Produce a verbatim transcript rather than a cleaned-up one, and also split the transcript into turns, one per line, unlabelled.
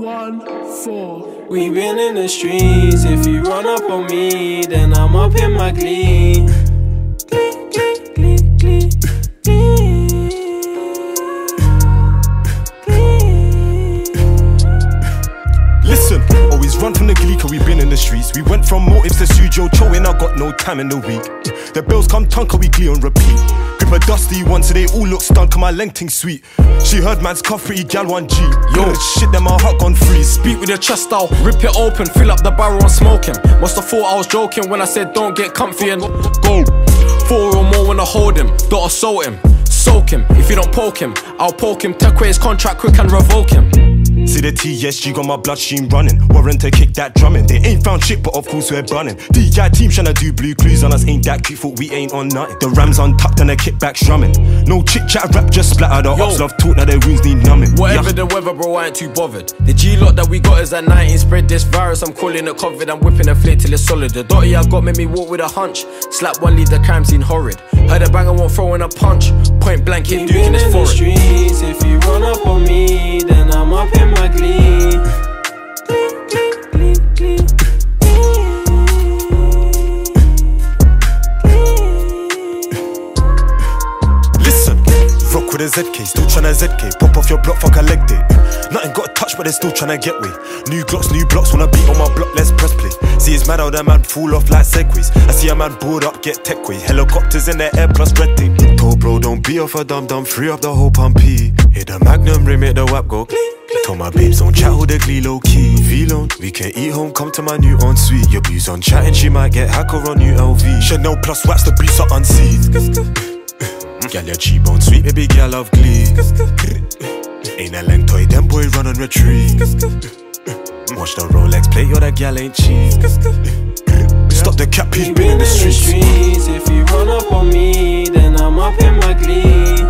one, four.
We been in the streets. If you run up on me, then I'm up in my glee. Glee, glee, glee, glee, glee.
Listen, always run from the glee cause we been in the streets. We went from motives to Sujo Cho and I got no time in the week. The bills come tongue cause we glee on repeat. Grip a dusty one so they all look stunned cause my lengthing sweet. She heard man's cuff pretty gal one G. Yo, shit then my heart gone free.
Speak with your chest out, rip it open, fill up the barrel and smoke him. Must've thought I was joking when I said don't get comfy and go. Four or more when I hold him, don't assault him. Soak him, if you don't poke him, I'll poke him. Take away his contract quick and revoke him.
See the T S G got my bloodstream running. Warrant to kick that drumming. They ain't found shit, but of course we're bunning. D I team tryna do blue clues on us. Ain't that cute, thought we ain't on nothing. The Rams untucked and the kickback strumming. No chit chat rap, just splatter. The ops love talk, now their wounds need numbing.
Whatever the weather, bro, I ain't too bothered. The G-lot that we got is at nineteen. Spread this virus, I'm calling it COVID. I'm whipping a flake till it's solid. The dotty I got made me walk with a hunch. Slap one, leave the crime scene horrid. Heard a banger won't throw in a punch. Point blank, hit Duke in his forehead.
Streets. If you run up on me, then I'm up in my glee. Glee, glee, glee, glee.
Listen, rock with a Z K, still tryna Z K. Pop off your block, fuck a leg day. Nothing got a touch, but they're still tryna get way. New glocks, new blocks, wanna beat on my block, let's press play. See it's mad how that man fall off like segways. I see a man board up, get tech way. Helicopters in the air plus red tape. Told bro, don't be off a dum dum, free up the whole pumpy. Hit the magnum ring, make the wap go. Told my babes don't chat with the glee low key. V-Lone, we can eat home, come to my new ensuite. Your views on chatting, she might get hacker on new L V. Chanel plus wax, the beats are unseen. Gal, your cheap on sweet, baby gal love glee. Ain't a length toy, them boy run and retreat. Watch the Rolex plate, yo that gal ain't cheap. Stop the cap, he's been in the streets.
If you run up on me, then I'm up in my glee.